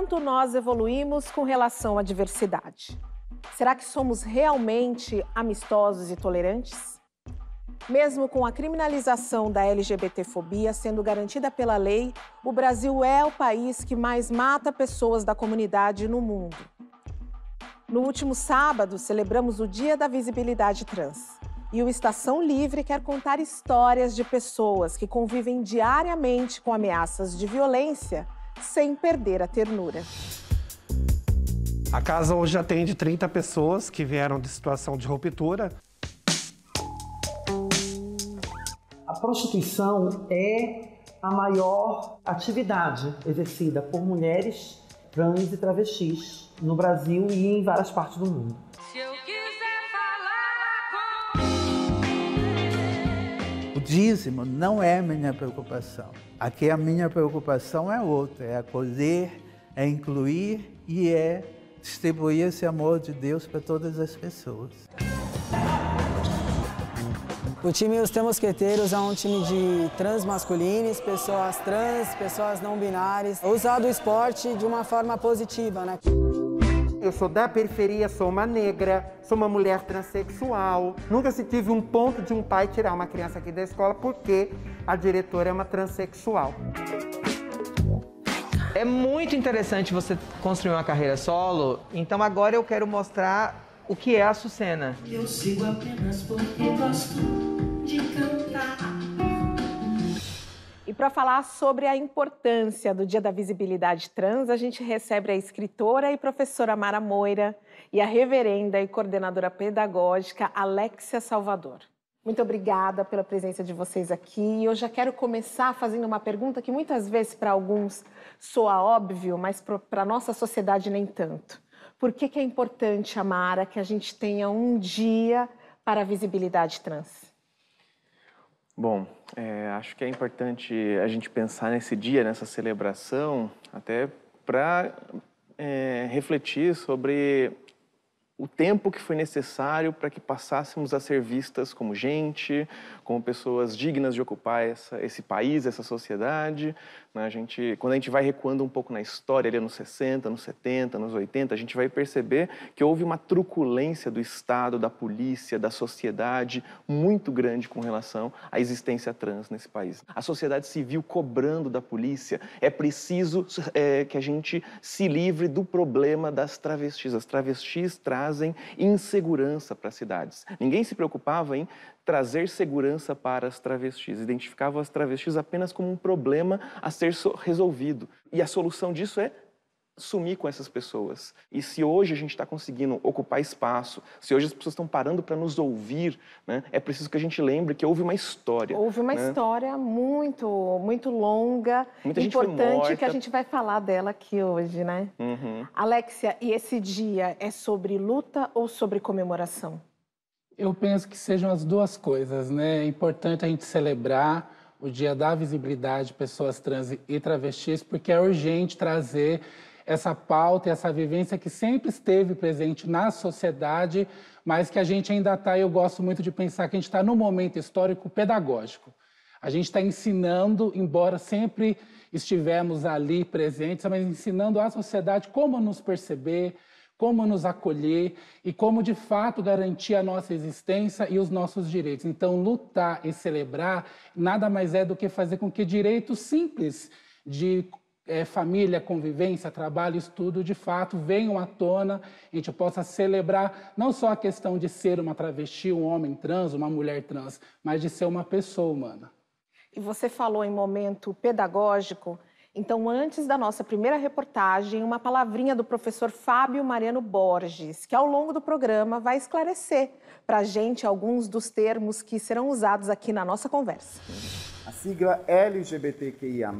quanto nós evoluímos com relação à diversidade? Será que somos realmente amistosos e tolerantes? Mesmo com a criminalização da LGBTfobia sendo garantida pela lei, o Brasil é o país que mais mata pessoas da comunidade no mundo. No último sábado, celebramos o Dia da Visibilidade Trans. E o Estação Livre quer contar histórias de pessoas que convivem diariamente com ameaças de violência sem perder a ternura. A casa hoje atende 30 pessoas que vieram de situação de ruptura. A prostituição é a maior atividade exercida por mulheres trans e travestis no Brasil e em várias partes do mundo. Se eu quiser falar O dízimo não é a minha preocupação. Aqui a minha preocupação é outra, é acolher, é incluir e é distribuir esse amor de Deus para todas as pessoas. O time Os Três Mosqueteiros é um time de trans masculinos, pessoas trans, pessoas não binárias. Usar o esporte de uma forma positiva, né? Eu sou da periferia, sou uma negra, sou uma mulher transexual. Nunca se tive um ponto de um pai tirar uma criança aqui da escola porque a diretora é uma transexual. É muito interessante você construir uma carreira solo, então agora eu quero mostrar o que é a Açucena. eu sigo apenas porque gosto de cantar. E para falar sobre a importância do Dia da Visibilidade Trans, a gente recebe a escritora e professora Mara Moira e a reverenda e coordenadora pedagógica Alexia Salvador. Muito obrigada pela presença de vocês aqui. E eu já quero começar fazendo uma pergunta que muitas vezes para alguns soa óbvio, mas para a nossa sociedade nem tanto. Por que é importante, Amara, que a gente tenha um dia para a visibilidade trans? Bom, acho que é importante a gente pensar nesse dia, nessa celebração, até para refletir sobre o tempo que foi necessário para que passássemos a ser vistas como gente, como pessoas dignas de ocupar esse país, essa sociedade. Né? Quando a gente vai recuando um pouco na história, ali nos 60, nos 70, nos 80, a gente vai perceber que houve uma truculência do Estado, da polícia, da sociedade muito grande com relação à existência trans nesse país. A sociedade civil cobrando da polícia, é preciso que a gente se livre do problema das travestis. As travestis trazem insegurança para as cidades. Ninguém se preocupava em trazer segurança para as travestis, identificavam as travestis apenas como um problema a ser resolvido. E a solução disso é sumir com essas pessoas. E se hoje a gente está conseguindo ocupar espaço, se hoje as pessoas estão parando para nos ouvir, né, é preciso que a gente lembre que houve uma história. Houve uma história muito, muito longa, muita gente foi morta. Importante, que a gente vai falar dela aqui hoje, né? Uhum. Alexia, e esse dia é sobre luta ou sobre comemoração? Eu penso que sejam as duas coisas, né? É importante a gente celebrar o Dia da Visibilidade de Pessoas Trans e Travestis, porque é urgente trazer essa pauta e essa vivência que sempre esteve presente na sociedade, mas que a gente ainda está, eu gosto muito de pensar que a gente está num momento histórico pedagógico. A gente está ensinando, embora sempre estivemos ali presentes, mas ensinando à sociedade como nos perceber, como nos acolher e como, de fato, garantir a nossa existência e os nossos direitos. Então, lutar e celebrar nada mais é do que fazer com que direitos simples de família, convivência, trabalho, estudo, de fato, venham à tona, a gente possa celebrar não só a questão de ser uma travesti, um homem trans, uma mulher trans, mas de ser uma pessoa humana. E você falou em momento pedagógico. Então, antes da nossa primeira reportagem, uma palavrinha do professor Fábio Mariano Borges, que ao longo do programa vai esclarecer para a gente alguns dos termos que serão usados aqui na nossa conversa. A sigla LGBTQIA+,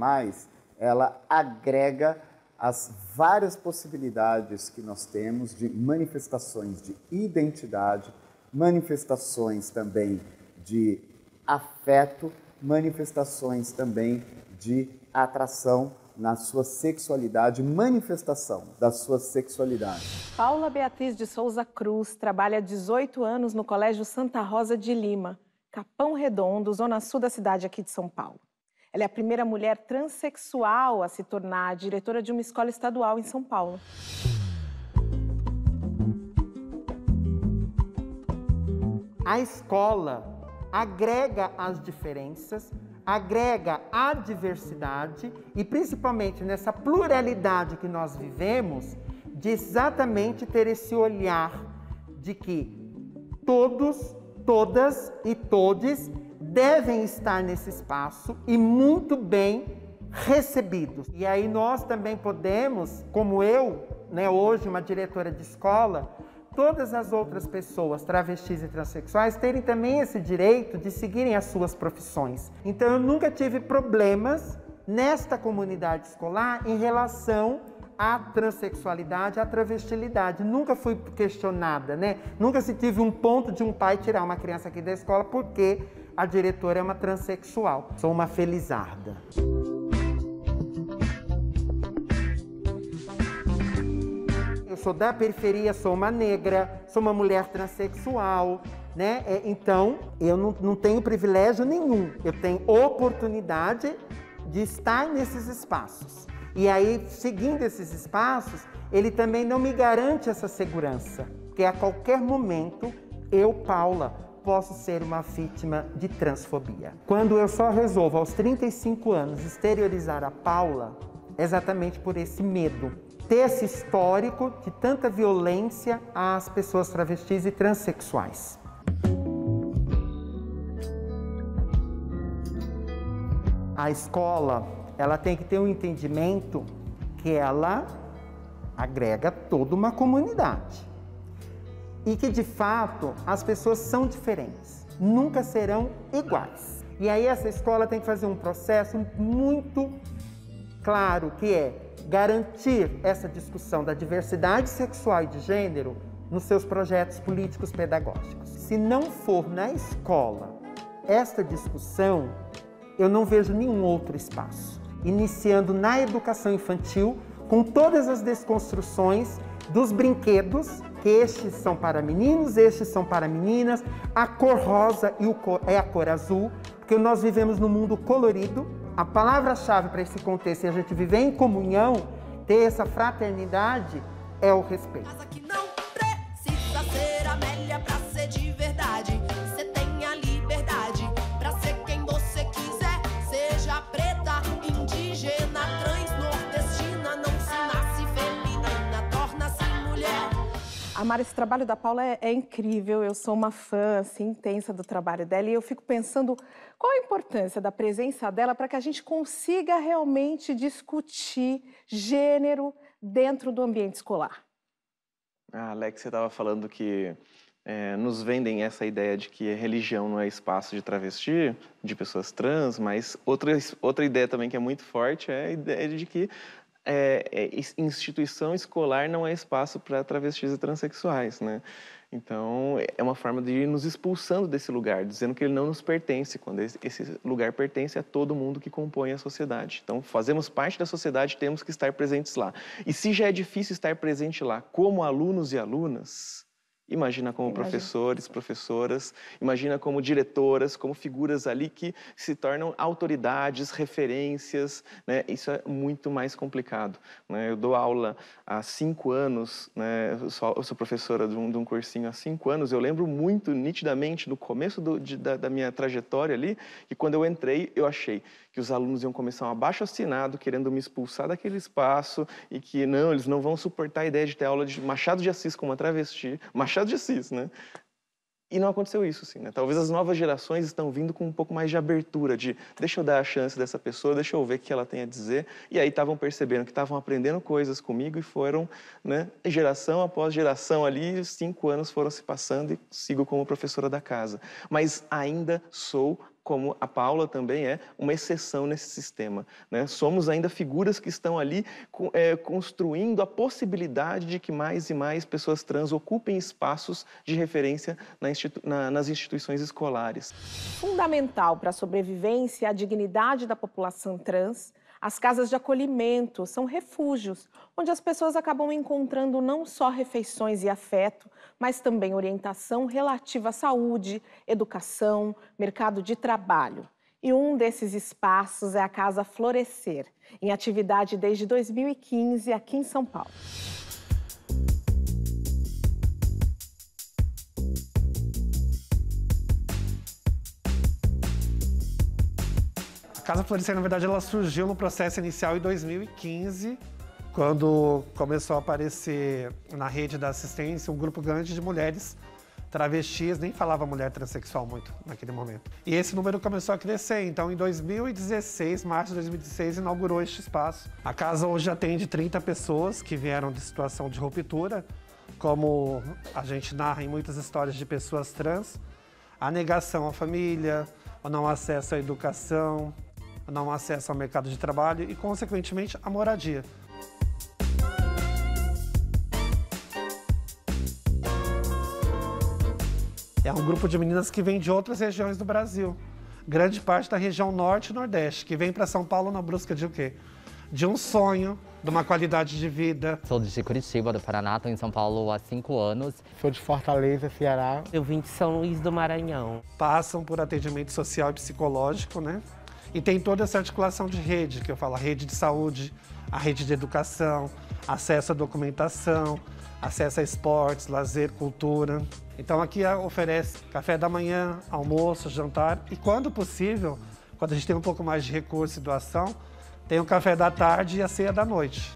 ela agrega as várias possibilidades que nós temos de manifestações de identidade, manifestações também de afeto, manifestações também de atração na sua sexualidade, manifestação da sua sexualidade. Paula Beatriz de Souza Cruz trabalha há 18 anos no Colégio Santa Rosa de Lima, Capão Redondo, zona sul da cidade aqui de São Paulo. Ela é a primeira mulher transexual a se tornar diretora de uma escola estadual em São Paulo. A escola agrega as diferenças, agrega a diversidade e, principalmente nessa pluralidade que nós vivemos, de exatamente ter esse olhar de que todos, todas e todes devem estar nesse espaço e muito bem recebidos. E aí nós também podemos, como eu, hoje uma diretora de escola, todas as outras pessoas, travestis e transexuais, terem também esse direito de seguirem as suas profissões. Então eu nunca tive problemas nesta comunidade escolar em relação à transexualidade, à travestilidade. Nunca fui questionada, Nunca se tive um ponto de um pai tirar uma criança aqui da escola porque a diretora é uma transexual. Sou uma felizarda. Eu sou da periferia, sou uma negra, sou uma mulher transexual, Então, eu não tenho privilégio nenhum. Eu tenho oportunidade de estar nesses espaços. E aí, seguindo esses espaços, ele também não me garante essa segurança, porque a qualquer momento, eu, Paula, posso ser uma vítima de transfobia. Quando eu só resolvo, aos 35 anos, exteriorizar a Paula, é exatamente por esse medo. Ter esse histórico de tanta violência às pessoas travestis e transexuais. A escola, ela tem que ter um entendimento que ela agrega toda uma comunidade. E que, de fato, as pessoas são diferentes, nunca serão iguais. E aí essa escola tem que fazer um processo muito claro, que é garantir essa discussão da diversidade sexual e de gênero nos seus projetos políticos pedagógicos. Se não for na escola esta discussão, eu não vejo nenhum outro espaço. Iniciando na educação infantil, com todas as desconstruções dos brinquedos, que estes são para meninos, estes são para meninas, a cor rosa é a cor azul, porque nós vivemos num mundo colorido. A palavra-chave para esse contexto, e a gente viver em comunhão, ter essa fraternidade, é o respeito. Mas aqui não precisa ser Amélia pra ser de verdade. Você tem a liberdade pra ser quem você quiser. Seja preta, indígena, trans, nordestina, não se nasce feminina, torna-se mulher. Amara, esse trabalho da Paula é incrível, eu sou uma fã assim, intensa do trabalho dela e eu fico pensando qual a importância da presença dela para que a gente consiga realmente discutir gênero dentro do ambiente escolar. Alex, você estava falando que nos vendem essa ideia de que religião não é espaço de travesti, de pessoas trans, mas outra ideia também que é muito forte é a ideia de que instituição escolar não é espaço para travestis e transexuais, Então, é uma forma de ir nos expulsando desse lugar, dizendo que ele não nos pertence, quando esse lugar pertence a todo mundo que compõe a sociedade. Então, fazemos parte da sociedade, temos que estar presentes lá. E se já é difícil estar presente lá como alunos e alunas, imagina como professores, professoras, imagina como diretoras, como figuras ali que se tornam autoridades, referências, Isso é muito mais complicado, Eu dou aula há 5 anos, Eu sou professora de um cursinho há 5 anos, eu lembro muito nitidamente no começo da minha trajetória ali, que quando eu entrei, eu achei que os alunos iam começar um abaixo-assinado querendo me expulsar daquele espaço e que não, eles não vão suportar a ideia de ter aula de Machado de Assis com uma travesti, Machado de Assis, E não aconteceu isso, assim, Talvez as novas gerações estão vindo com um pouco mais de abertura, de deixa eu dar a chance dessa pessoa, deixa eu ver o que ela tem a dizer. E aí estavam percebendo que estavam aprendendo coisas comigo e foram, geração após geração ali, 5 anos foram se passando e sigo como professora da casa. Mas ainda sou, como a Paula também é, uma exceção nesse sistema. Somos ainda figuras que estão ali construindo a possibilidade de que mais e mais pessoas trans ocupem espaços de referência nas instituições escolares. Fundamental para a sobrevivência e a dignidade da população trans, as casas de acolhimento são refúgios, onde as pessoas acabam encontrando não só refeições e afeto, mas também orientação relativa à saúde, educação, mercado de trabalho. E um desses espaços é a Casa Florescer, em atividade desde 2015 aqui em São Paulo. A Casa Florescer, na verdade, ela surgiu no processo inicial em 2015, quando começou a aparecer na rede da assistência um grupo grande de mulheres travestis, nem falava mulher transexual muito naquele momento. E esse número começou a crescer, então em 2016, março de 2016, inaugurou este espaço. A casa hoje atende 30 pessoas que vieram de situação de ruptura, como a gente narra em muitas histórias de pessoas trans, a negação à família, o não acesso à educação, o não acesso ao mercado de trabalho e, consequentemente, a moradia. É um grupo de meninas que vem de outras regiões do Brasil. Grande parte da região norte e nordeste, que vem para São Paulo na busca de o quê? De um sonho, de uma qualidade de vida. Sou de Curitiba, do Paraná, estou em São Paulo há 5 anos. Sou de Fortaleza, Ceará. Eu vim de São Luís do Maranhão. Passam por atendimento social e psicológico, né? E tem toda essa articulação de rede, que eu falo, a rede de saúde, a rede de educação, acesso à documentação, acesso a esportes, lazer, cultura. Então aqui oferece café da manhã, almoço, jantar e, quando possível, quando a gente tem um pouco mais de recurso e doação, tem o café da tarde e a ceia da noite.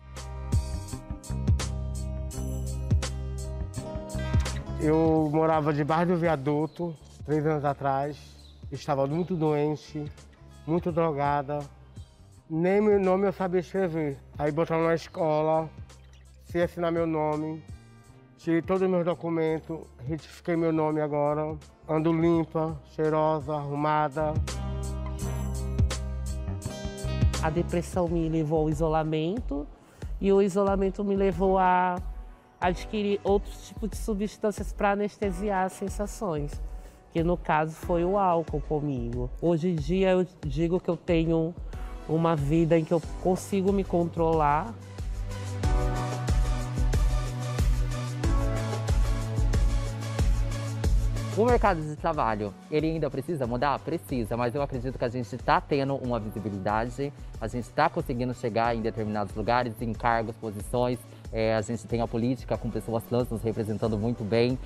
Eu morava debaixo do viaduto 3 anos atrás, estava muito doente, muito drogada, nem meu nome eu sabia escrever. Aí botaram na escola, sem assinar meu nome. Tirei todos os meus documentos, retifiquei meu nome agora. Ando limpa, cheirosa, arrumada. A depressão me levou ao isolamento e o isolamento me levou a adquirir outros tipos de substâncias para anestesiar as sensações, que no caso foi o álcool comigo. Hoje em dia eu digo que eu tenho uma vida em que eu consigo me controlar. O mercado de trabalho, ele ainda precisa mudar? Precisa, mas eu acredito que a gente está tendo uma visibilidade, a gente está conseguindo chegar em determinados lugares, em cargos, posições, a gente tem a política com pessoas trans nos representando muito bem.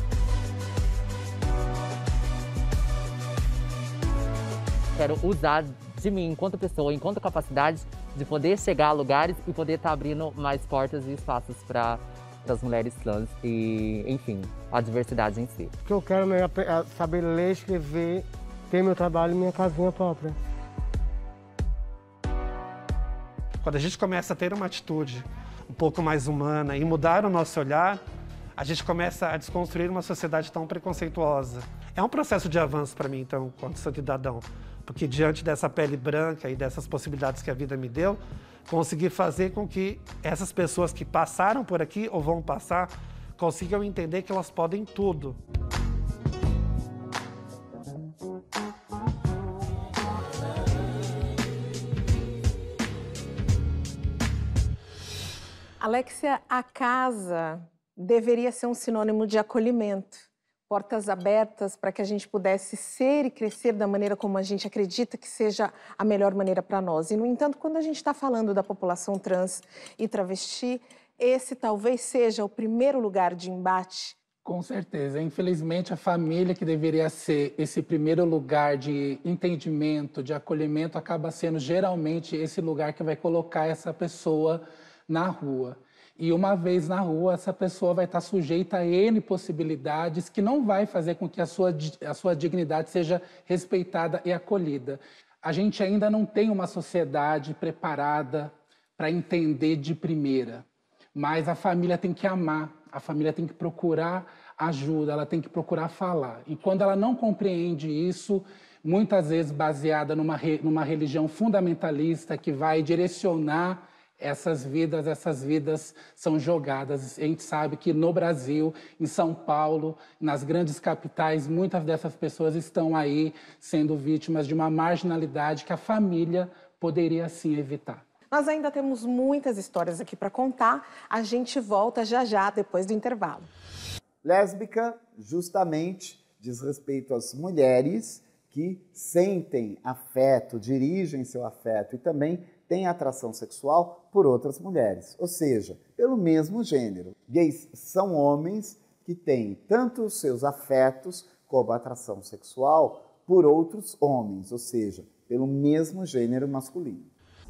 Quero usar de mim, enquanto pessoa, enquanto capacidade de poder chegar a lugares e poder estar abrindo mais portas e espaços para as mulheres trans e, enfim, a diversidade em si. O que eu quero é saber ler, escrever, ter meu trabalho e minha casinha própria. Quando a gente começa a ter uma atitude um pouco mais humana e mudar o nosso olhar, a gente começa a desconstruir uma sociedade tão preconceituosa. É um processo de avanço para mim, então, enquanto cidadão, porque diante dessa pele branca e dessas possibilidades que a vida me deu, conseguir fazer com que essas pessoas que passaram por aqui ou vão passar consigam entender que elas podem tudo. Alexia, a casa deveria ser um sinônimo de acolhimento, portas abertas para que a gente pudesse ser e crescer da maneira como a gente acredita que seja a melhor maneira para nós. E, no entanto, quando a gente está falando da população trans e travesti, esse talvez seja o primeiro lugar de embate. Com certeza. Infelizmente, a família, que deveria ser esse primeiro lugar de entendimento, de acolhimento, acaba sendo geralmente esse lugar que vai colocar essa pessoa na rua. E uma vez na rua, essa pessoa vai estar sujeita a N possibilidades que não vai fazer com que a sua dignidade seja respeitada e acolhida. A gente ainda não tem uma sociedade preparada para entender de primeira, mas a família tem que amar, a família tem que procurar ajuda, ela tem que procurar falar. E quando ela não compreende isso, muitas vezes baseada numa religião fundamentalista que vai direcionar essas vidas são jogadas. A gente sabe que no Brasil, em São Paulo, nas grandes capitais, muitas dessas pessoas estão aí sendo vítimas de uma marginalidade que a família poderia, sim, evitar. Nós ainda temos muitas histórias aqui para contar. A gente volta já já, depois do intervalo. Lésbica, justamente, diz respeito às mulheres que sentem afeto, dirigem seu afeto e também têm atração sexual por outras mulheres, ou seja, pelo mesmo gênero. Gays são homens que têm tanto os seus afetos como a atração sexual por outros homens, ou seja, pelo mesmo gênero masculino.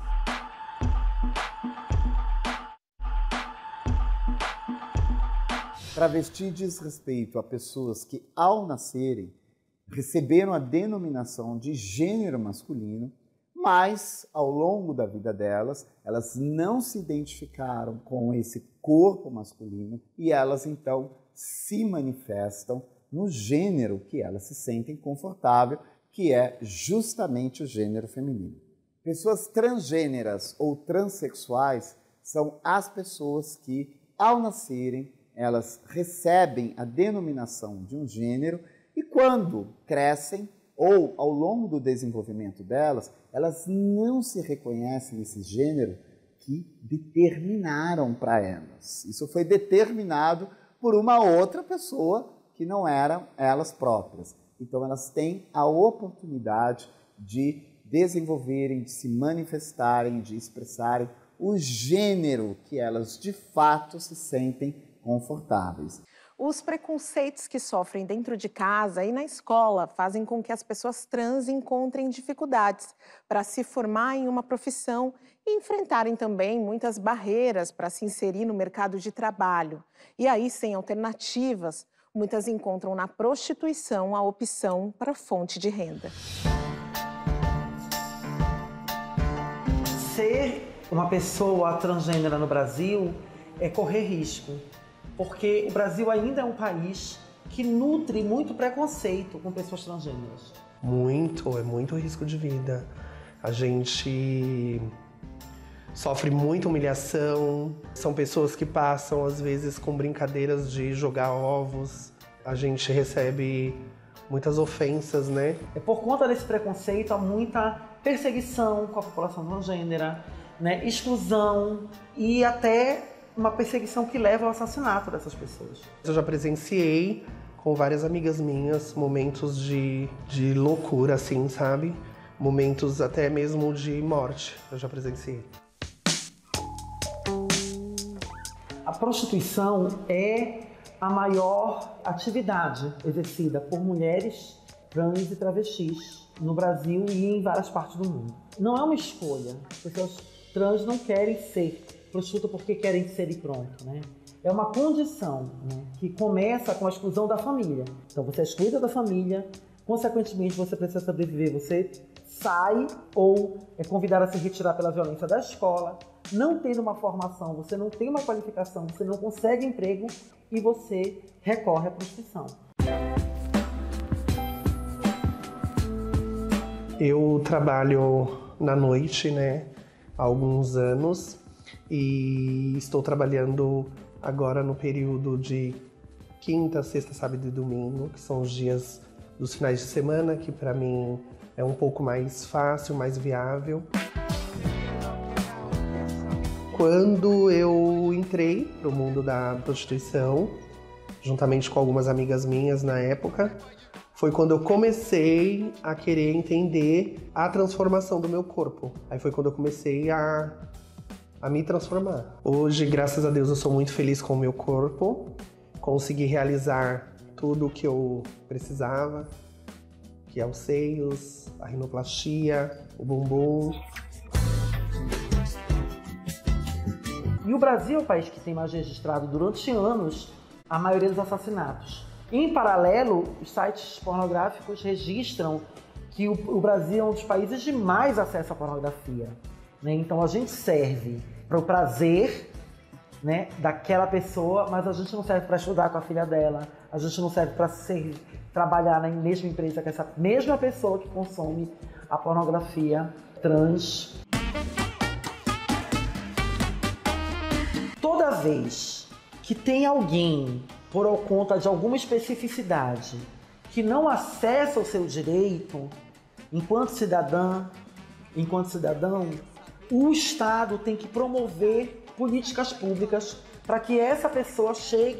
Travesti diz respeito a pessoas que, ao nascerem, receberam a denominação de gênero masculino, mas, ao longo da vida delas, elas não se identificaram com esse corpo masculino e elas, então, se manifestam no gênero que elas se sentem confortável, que é justamente o gênero feminino. Pessoas transgêneras ou transexuais são as pessoas que, ao nascerem, elas recebem a denominação de um gênero e quando crescem ou ao longo do desenvolvimento delas, elas não se reconhecem nesse gênero que determinaram para elas. Isso foi determinado por uma outra pessoa que não eram elas próprias. Então elas têm a oportunidade de desenvolverem, de se manifestarem, de expressarem o gênero que elas de fato se sentem confortáveis. Os preconceitos que sofrem dentro de casa e na escola fazem com que as pessoas trans encontrem dificuldades para se formar em uma profissão e enfrentarem também muitas barreiras para se inserir no mercado de trabalho. E aí, sem alternativas, muitas encontram na prostituição a opção para fonte de renda. Ser uma pessoa transgênera no Brasil é correr risco. Porque o Brasil ainda é um país que nutre muito preconceito com pessoas transgêneras. É muito risco de vida. A gente sofre muita humilhação. São pessoas que passam, às vezes, com brincadeiras de jogar ovos. A gente recebe muitas ofensas, né? Por conta desse preconceito, há muita perseguição com a população transgênera, né? Exclusão e até uma perseguição que leva ao assassinato dessas pessoas. Eu já presenciei com várias amigas minhas momentos de loucura, assim, sabe? Momentos até mesmo de morte, eu já presenciei. A prostituição é a maior atividade exercida por mulheres trans e travestis no Brasil e em várias partes do mundo. Não é uma escolha. As pessoas trans não querem ser prostituta porque querem ser e pronto, né? É uma condição, né, que começa com a exclusão da família. Então você é excluída da família, consequentemente você precisa sobreviver, você sai ou é convidada a se retirar pela violência da escola, não tendo uma formação, você não tem uma qualificação, você não consegue emprego e você recorre à prostituição. Eu trabalho na noite, né, há alguns anos. E estou trabalhando agora no período de quinta, sexta, sábado e domingo, que são os dias dos finais de semana, que para mim é um pouco mais fácil, mais viável. Quando eu entrei para o mundo da prostituição, juntamente com algumas amigas minhas na época, foi quando eu comecei a querer entender a transformação do meu corpo. Aí foi quando eu comecei a me transformar. Hoje, graças a Deus, eu sou muito feliz com o meu corpo. Consegui realizar tudo o que eu precisava, que é os seios, a rinoplastia, o bumbum. E o Brasil é o país que tem mais registrado durante anos a maioria dos assassinatos. Em paralelo, os sites pornográficos registram que o Brasil é um dos países de mais acesso à pornografia, né? Então a gente serve para o prazer, né, daquela pessoa, mas a gente não serve para estudar com a filha dela, a gente não serve para trabalhar na mesma empresa que essa mesma pessoa que consome a pornografia trans. Toda vez que tem alguém, por conta de alguma especificidade, que não acessa o seu direito, enquanto cidadã, enquanto cidadão, o Estado tem que promover políticas públicas para que essa pessoa chegue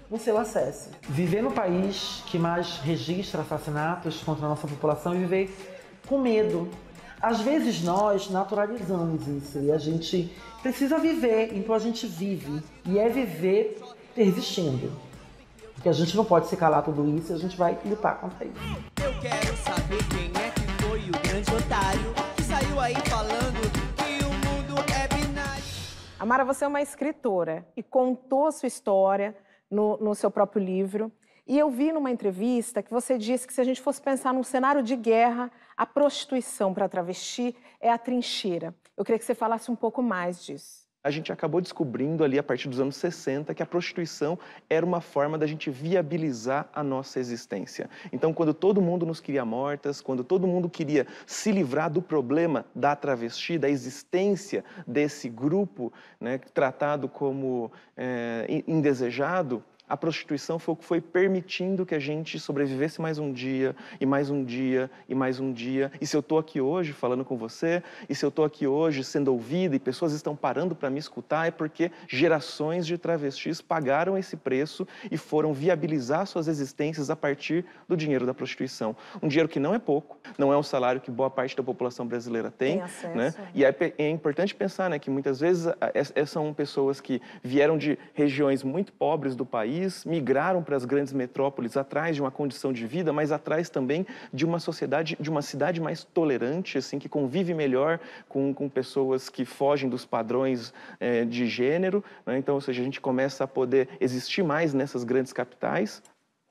no seu acesso. Viver no país que mais registra assassinatos contra a nossa população e viver com medo. Às vezes nós naturalizamos isso e a gente precisa viver, então a gente vive. E é viver resistindo. Porque a gente não pode se calar tudo isso e a gente vai lutar contra isso. Eu quero saber quem é que foi o grande otário que saiu aí falando que o mundo é binário. Amara, você é uma escritora e contou sua história no seu próprio livro. E eu vi numa entrevista que você disse que se a gente fosse pensar num cenário de guerra, a prostituição para travesti é a trincheira. Eu queria que você falasse um pouco mais disso. A gente acabou descobrindo ali, a partir dos anos 60, que a prostituição era uma forma da gente viabilizar a nossa existência. Então, quando todo mundo nos queria mortas, quando todo mundo queria se livrar do problema da travesti, da existência desse grupo, né, tratado como indesejado, a prostituição foi o que foi permitindo que a gente sobrevivesse mais um dia, e mais um dia, e mais um dia. E se eu estou aqui hoje falando com você, e se eu estou aqui hoje sendo ouvida, e pessoas estão parando para me escutar, é porque gerações de travestis pagaram esse preço e foram viabilizar suas existências a partir do dinheiro da prostituição. Um dinheiro que não é pouco, não é um salário que boa parte da população brasileira tem acesso, né? E é importante pensar, né, que muitas vezes são pessoas que vieram de regiões muito pobres do país, migraram para as grandes metrópoles atrás de uma condição de vida, mas atrás também de uma sociedade, de uma cidade mais tolerante, assim, que convive melhor com pessoas que fogem dos padrões de gênero, né? Então, ou seja, a gente começa a poder existir mais nessas grandes capitais,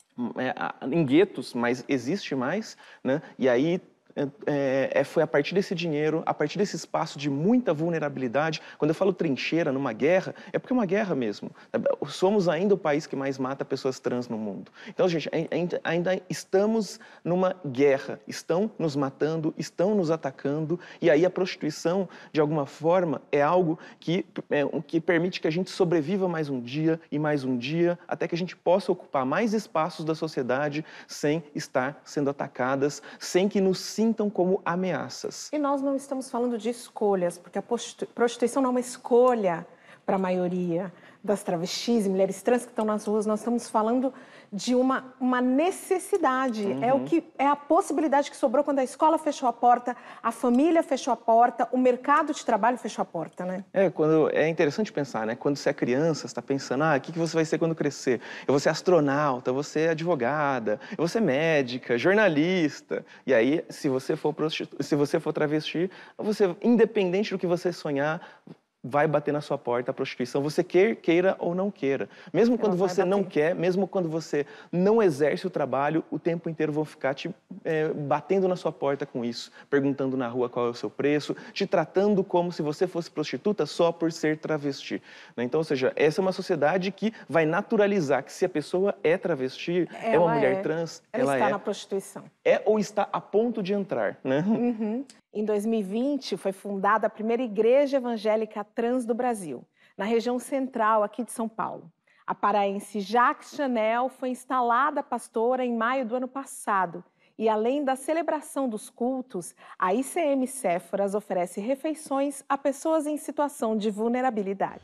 em guetos, mas existe mais, né? E aí foi a partir desse dinheiro, a partir desse espaço de muita vulnerabilidade. Quando eu falo trincheira numa guerra, é porque é uma guerra mesmo. Somos ainda o país que mais mata pessoas trans no mundo. Então, gente, ainda estamos numa guerra. Estão nos matando, estão nos atacando, e aí a prostituição, de alguma forma, é algo que permite que a gente sobreviva mais um dia, até que a gente possa ocupar mais espaços da sociedade sem estar sendo atacadas, sem que nos sintam como ameaças. E nós não estamos falando de escolhas, porque a prostituição não é uma escolha para a maioria das travestis e mulheres trans que estão nas ruas. Nós estamos falando de uma necessidade. É a possibilidade que sobrou quando a escola fechou a porta, a família fechou a porta, o mercado de trabalho fechou a porta, né? É interessante pensar, né? Quando você é criança, você está pensando, o que você vai ser quando crescer? Eu vou ser astronauta, eu vou ser advogada, eu vou ser médica, jornalista. E aí, se você for travesti, você, independente do que você sonhar, vai bater na sua porta a prostituição, você queira ou não queira. Mesmo quando você não quer, mesmo quando você não exerce o trabalho, o tempo inteiro vão ficar te batendo na sua porta com isso, perguntando na rua qual é o seu preço, te tratando como se você fosse prostituta só por ser travesti. Então, ou seja, essa é uma sociedade que vai naturalizar que se a pessoa é travesti, é uma mulher trans, ela está na prostituição. É ou está a ponto de entrar, né? Em 2020, foi fundada a primeira igreja evangélica trans do Brasil, na região central aqui de São Paulo. A paraense Jaques Chanel foi instalada pastora em maio do ano passado. E além da celebração dos cultos, a ICM Séforas oferece refeições a pessoas em situação de vulnerabilidade.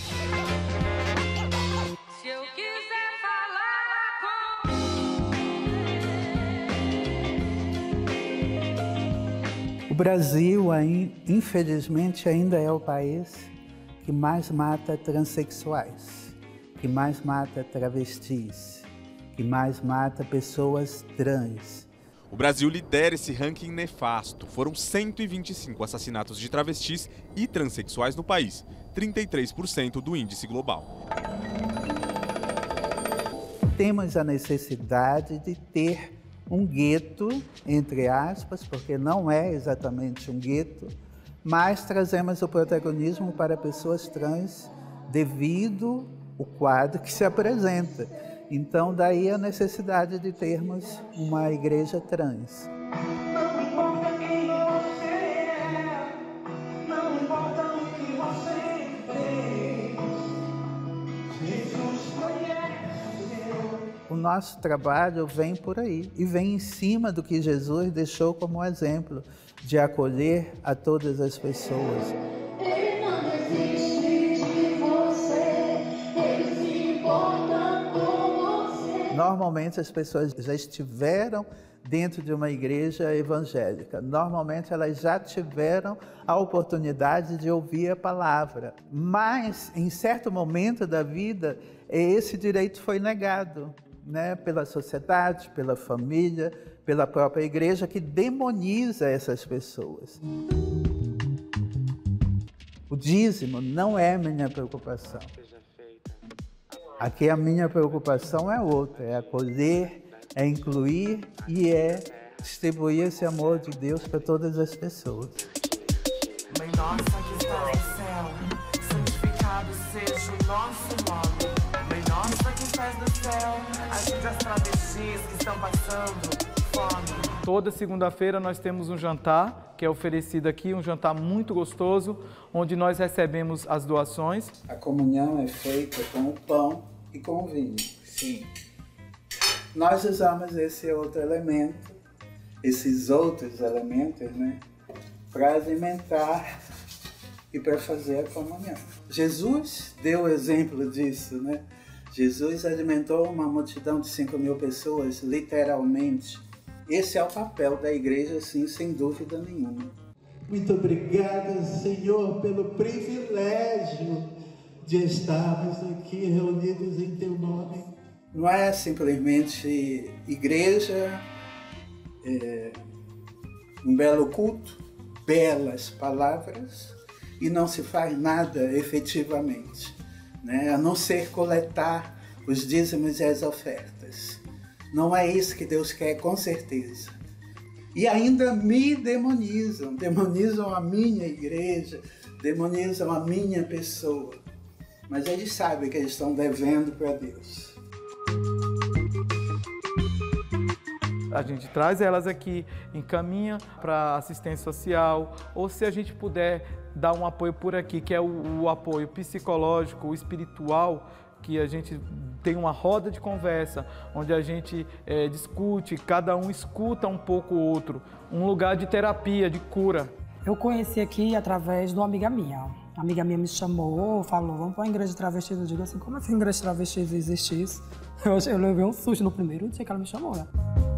O Brasil, infelizmente, ainda é o país que mais mata transexuais, que mais mata travestis, que mais mata pessoas trans. O Brasil lidera esse ranking nefasto. Foram 125 assassinatos de travestis e transexuais no país, 33% do índice global. Temos a necessidade de ter um gueto, entre aspas, porque não é exatamente um gueto, mas trazemos o protagonismo para pessoas trans devido ao quadro que se apresenta. Então, daí a necessidade de termos uma igreja trans. O nosso trabalho vem por aí e vem em cima do que Jesus deixou como exemplo de acolher a todas as pessoas. Ele não desiste de você, ele se importa com Normalmente as pessoas já estiveram dentro de uma igreja evangélica. Normalmente elas já tiveram a oportunidade de ouvir a palavra. Mas, em certo momento da vida, esse direito foi negado, né? Pela sociedade, pela família, pela própria igreja, que demoniza essas pessoas. O dízimo não é minha preocupação. Aqui a minha preocupação é outra, é acolher, é incluir e é distribuir esse amor de Deus para todas as pessoas. Mãe nossa que está no céu, santificado seja o nosso nome. Mãe nossa que estás no céu, ajude as travestis que estão passando fome. Toda segunda-feira nós temos um jantar que é oferecido aqui, um jantar muito gostoso, onde nós recebemos as doações. A comunhão é feita com o pão e com o vinho. Sim. Nós usamos esse outro elemento, esses outros elementos, né, para alimentar e para fazer a comunhão. Jesus deu o exemplo disso, né? Jesus alimentou uma multidão de 5.000 pessoas, literalmente. Esse é o papel da igreja, sim, sem dúvida nenhuma. Muito obrigado, Senhor, pelo privilégio de estarmos aqui reunidos em Teu nome. Não é simplesmente igreja, um belo culto, belas palavras, e não se faz nada efetivamente, né? A não ser coletar os dízimos e as ofertas. Não é isso que Deus quer, com certeza. E ainda me demonizam a minha igreja, demonizam a minha pessoa. Mas eles sabem que eles estão devendo para Deus. A gente traz elas aqui, encaminha para assistência social, ou se a gente puder dar um apoio por aqui, que é o apoio psicológico, espiritual, que a gente tem uma roda de conversa, onde a gente discute, cada um escuta um pouco o outro, um lugar de terapia, de cura. Eu conheci aqui através de uma amiga minha. A amiga minha me chamou, falou, vamos para uma igreja de travestis. Eu digo assim, como assim igreja de travestis existisse? Eu levei um susto no primeiro dia que ela me chamou, né?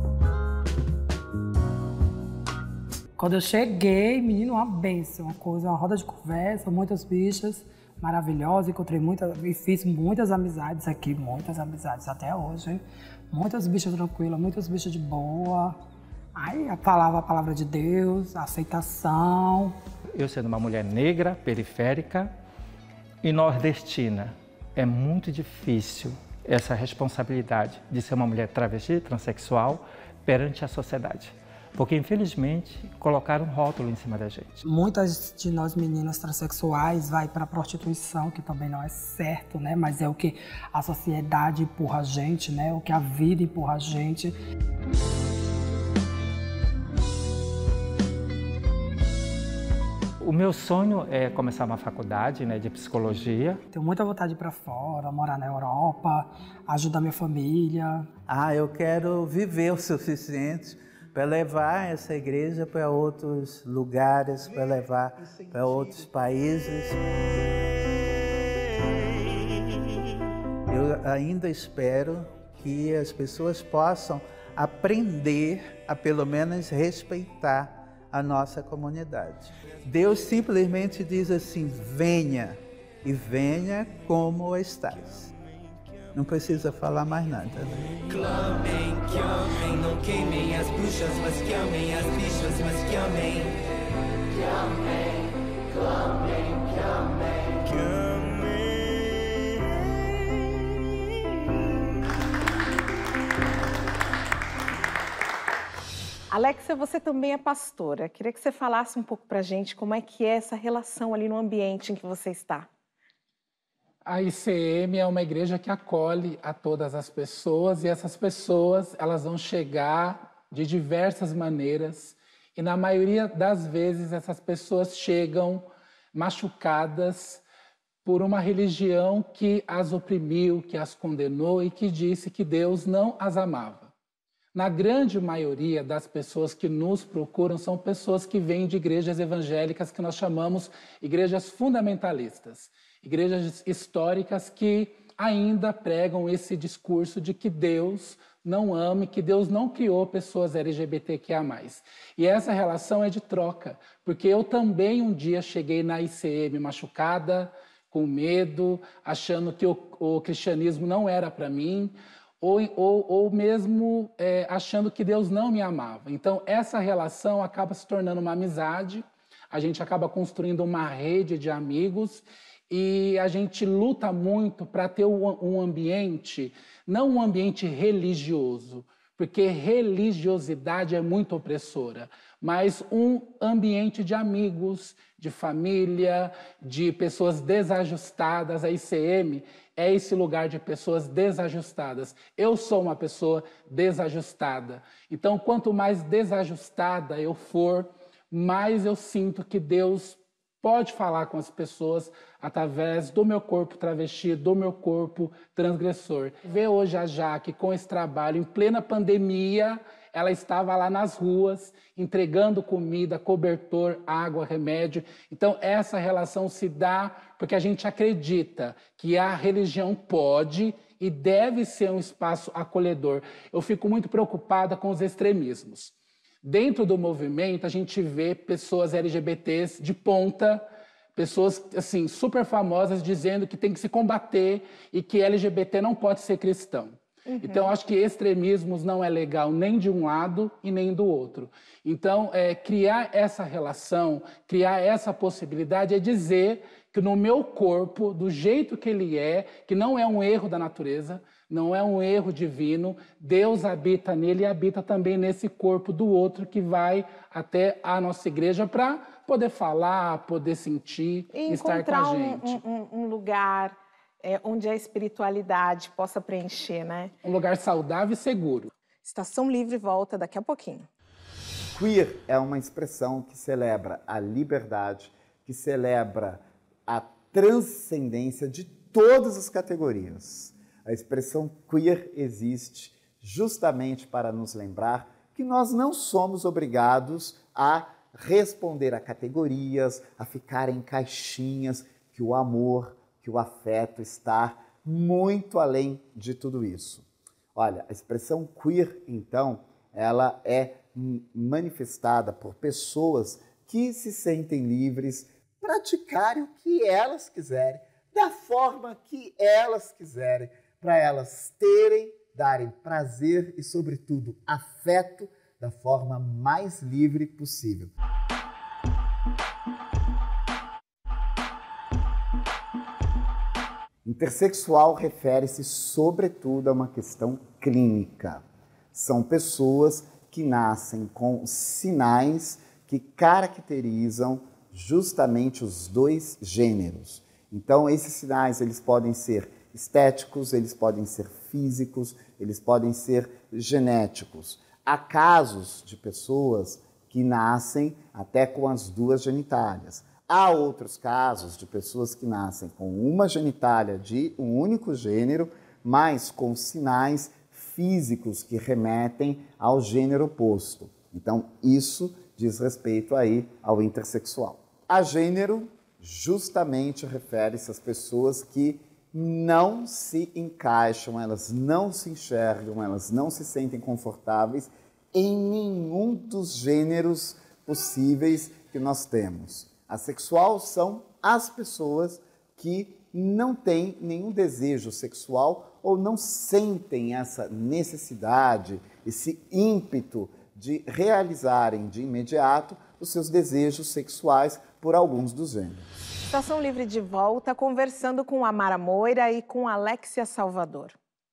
Quando eu cheguei, menino, uma bênção, uma roda de conversa, muitas bichas maravilhosas, encontrei e fiz muitas amizades aqui, muitas amizades até hoje. Muitas bichas tranquilas, muitas bichas de boa. Aí a palavra de Deus, a aceitação. Eu sendo uma mulher negra, periférica e nordestina, é muito difícil essa responsabilidade de ser uma mulher travesti, transexual, perante a sociedade. Porque, infelizmente, colocaram um rótulo em cima da gente. Muitas de nós meninas transexuais vai para a prostituição, que também não é certo, né? Mas é o que a sociedade empurra a gente, né? O que a vida empurra a gente. O meu sonho é começar uma faculdade, né, de psicologia. Tenho muita vontade de ir para fora, morar na Europa, ajudar minha família. Eu quero viver o suficiente para levar essa igreja para outros lugares, para levar para outros países. Eu ainda espero que as pessoas possam aprender a, pelo menos, respeitar a nossa comunidade. Deus simplesmente diz assim, venha, e venha como estás. Não precisa falar mais nada, né? Clamem, que amem, não queimem as bruxas, mas que amem as bichas, mas que amem. Que amem, clamem, que amem, que Alexia, você também é pastora. Queria que você falasse um pouco pra gente como é que é essa relação ali no ambiente em que você está. A ICM é uma igreja que acolhe a todas as pessoas e essas pessoas elas vão chegar de diversas maneiras e na maioria das vezes essas pessoas chegam machucadas por uma religião que as oprimiu, que as condenou e que disse que Deus não as amava. Na grande maioria das pessoas que nos procuram são pessoas que vêm de igrejas evangélicas que nós chamamos igrejas fundamentalistas. Igrejas históricas que ainda pregam esse discurso de que Deus não ama, que Deus não criou pessoas LGBTQIA+. E essa relação é de troca, porque eu também um dia cheguei na ICM machucada, com medo, achando que o cristianismo não era para mim, ou mesmo achando que Deus não me amava. Então, essa relação acaba se tornando uma amizade, a gente acaba construindo uma rede de amigos e a gente luta muito para ter um ambiente, não um ambiente religioso, porque religiosidade é muito opressora, mas um ambiente de amigos, de família, de pessoas desajustadas. A ICM é esse lugar de pessoas desajustadas. Eu sou uma pessoa desajustada. Então, quanto mais desajustada eu for, mais eu sinto que Deus pode falar com as pessoas através do meu corpo travesti, do meu corpo transgressor. Ver hoje a Jaque com esse trabalho em plena pandemia, ela estava lá nas ruas entregando comida, cobertor, água, remédio. Então essa relação se dá porque a gente acredita que a religião pode e deve ser um espaço acolhedor. Eu fico muito preocupada com os extremismos. Dentro do movimento, a gente vê pessoas LGBTs de ponta, pessoas assim, super famosas dizendo que tem que se combater e que LGBT não pode ser cristão. Então, acho que extremismos não é legal nem de um lado e nem do outro. Então, criar essa relação, criar essa possibilidade é dizer que no meu corpo, do jeito que ele é, que não é um erro da natureza, não é um erro divino, Deus habita nele e habita também nesse corpo do outro que vai até a nossa igreja para poder falar, poder sentir, e estar com a gente. Encontrar um lugar onde a espiritualidade possa preencher, né? Um lugar saudável e seguro. Estação Livre volta daqui a pouquinho. Queer é uma expressão que celebra a liberdade, que celebra a transcendência de todas as categorias. A expressão queer existe justamente para nos lembrar que nós não somos obrigados a responder a categorias, a ficar em caixinhas, que o amor, que o afeto está muito além de tudo isso. Olha, a expressão queer, então, ela é manifestada por pessoas que se sentem livres, praticarem o que elas quiserem, da forma que elas quiserem, para elas terem, darem prazer e, sobretudo, afeto da forma mais livre possível. Intersexual refere-se, sobretudo, a uma questão clínica. São pessoas que nascem com sinais que caracterizam justamente os dois gêneros. Então, esses sinais eles podem ser estéticos, eles podem ser físicos, eles podem ser genéticos. Há casos de pessoas que nascem até com as duas genitálias. Há outros casos de pessoas que nascem com uma genitália de um único gênero, mas com sinais físicos que remetem ao gênero oposto. Então, isso diz respeito aí ao intersexual. A gênero justamente refere-se às pessoas que não se encaixam, elas não se enxergam, elas não se sentem confortáveis em nenhum dos gêneros possíveis que nós temos. Assexual são as pessoas que não têm nenhum desejo sexual ou não sentem essa necessidade, esse ímpeto de realizarem de imediato os seus desejos sexuais por alguns dos gêneros. Estação Livre de volta, conversando com a Mara Moira e com a Alexia Salvador.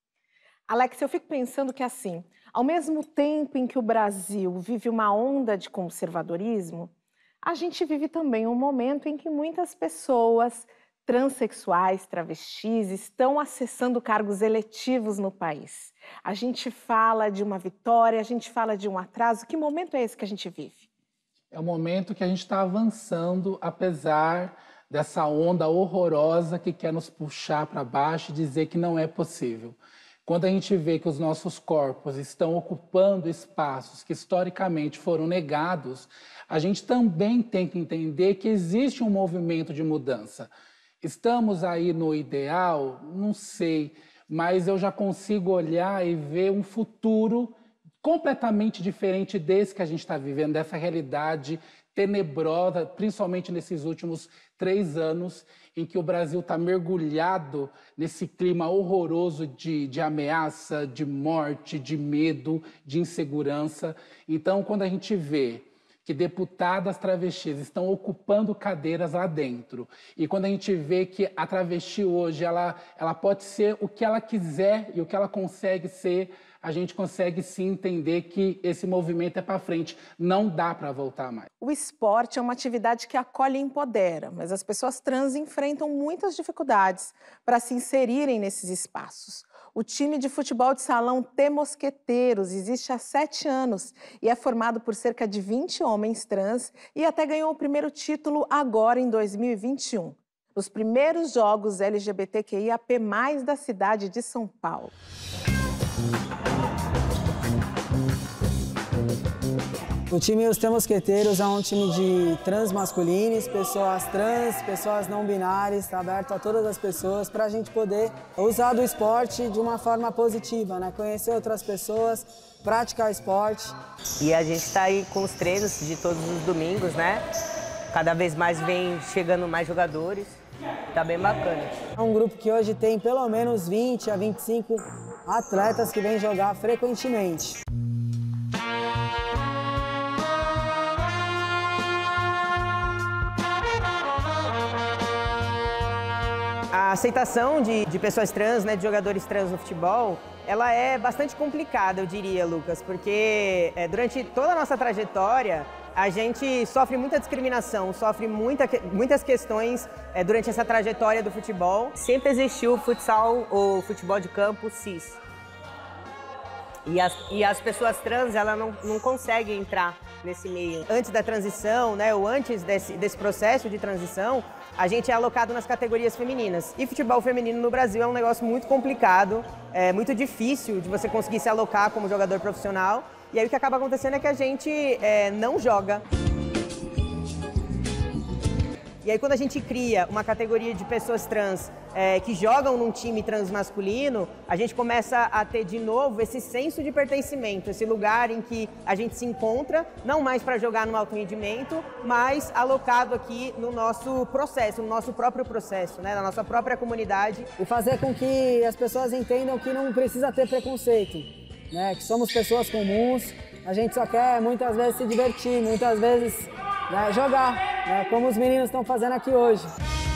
Alexia, eu fico pensando que assim, ao mesmo tempo em que o Brasil vive uma onda de conservadorismo, a gente vive também um momento em que muitas pessoas transexuais, travestis, estão acessando cargos eletivos no país. A gente fala de uma vitória, a gente fala de um atraso. Que momento é esse que a gente vive? É o momento que a gente está avançando, apesar dessa onda horrorosa que quer nos puxar para baixo e dizer que não é possível. Quando a gente vê que os nossos corpos estão ocupando espaços que historicamente foram negados, a gente também tem que entender que existe um movimento de mudança. Estamos aí no ideal? Não sei, mas eu já consigo olhar e ver um futuro completamente diferente desse que a gente está vivendo, dessa realidade tenebrosa, principalmente nesses últimos 3 anos, em que o Brasil está mergulhado nesse clima horroroso de ameaça, de morte, de medo, de insegurança. Então, quando a gente vê que deputadas travestis estão ocupando cadeiras lá dentro, e quando a gente vê que a travesti hoje ela pode ser o que ela quiser e o que ela consegue ser, a gente consegue sim entender que esse movimento é para frente, não dá para voltar mais. O esporte é uma atividade que acolhe e empodera, mas as pessoas trans enfrentam muitas dificuldades para se inserirem nesses espaços. O time de futebol de salão T Mosqueteiros existe há 7 anos e é formado por cerca de 20 homens trans e até ganhou o primeiro título agora em 2021, nos primeiros Jogos LGBTQIAP+, da cidade de São Paulo. O time Os T Mosqueteiros é um time de trans masculinos, pessoas trans, pessoas não binárias, está aberto a todas as pessoas para a gente poder usar do esporte de uma forma positiva, né? Conhecer outras pessoas, praticar esporte. E a gente está aí com os treinos de todos os domingos, né? Cada vez mais vem chegando mais jogadores, tá bem bacana. É um grupo que hoje tem pelo menos 20 a 25 atletas que vêm jogar frequentemente. A aceitação de pessoas trans, né, de jogadores trans no futebol, ela é bastante complicada, eu diria, Lucas, porque durante toda a nossa trajetória, a gente sofre muita discriminação, sofre muitas questões durante essa trajetória do futebol. Sempre existiu o futsal, o futebol de campo cis. E as pessoas trans, elas não conseguem entrar nesse meio. Antes da transição, né, ou antes desse processo de transição, a gente é alocado nas categorias femininas. E futebol feminino no Brasil é um negócio muito complicado, é muito difícil de você conseguir se alocar como jogador profissional. E aí o que acaba acontecendo é que a gente não joga. E aí quando a gente cria uma categoria de pessoas trans que jogam num time transmasculino, a gente começa a ter de novo esse senso de pertencimento, esse lugar em que a gente se encontra, não mais para jogar no alto rendimento, mas alocado aqui no nosso processo, no nosso próprio processo, né, na nossa própria comunidade. E fazer com que as pessoas entendam que não precisa ter preconceito, né, que somos pessoas comuns, a gente só quer muitas vezes se divertir, muitas vezes jogar, né, como os meninos estão fazendo aqui hoje.